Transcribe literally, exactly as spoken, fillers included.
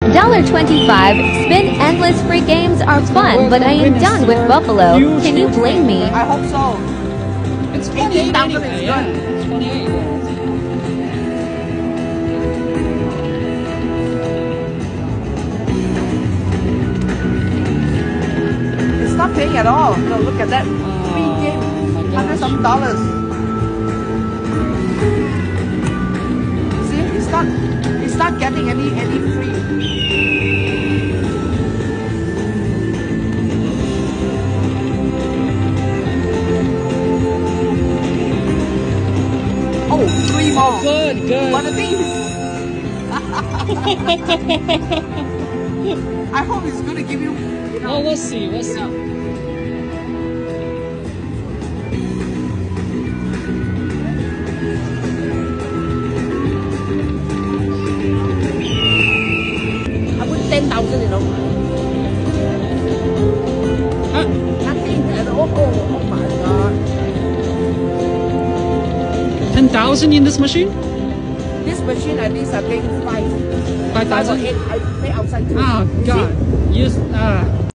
twenty-five. Spin endless free games are fun, but I am done with Buffalo. Can you blame me? I hope so. It's twenty-eight anyway, is yeah. good. It's twenty-eight. It's not paying at all. No, look at that. Free game. Hundred some dollars. See, it's not it's not getting any any free. Oh, three more. Good, good. One of these. I hope it's going to give you. you know, Oh, we'll see. We'll see. Yeah. I put ten thousand, you know. Huh? Nothing at all. Oh, oh my god. ten thousand in this machine? This machine at least I paying five. Five Five or thousand? eight. I pay outside too. Oh, You see? God. You, uh,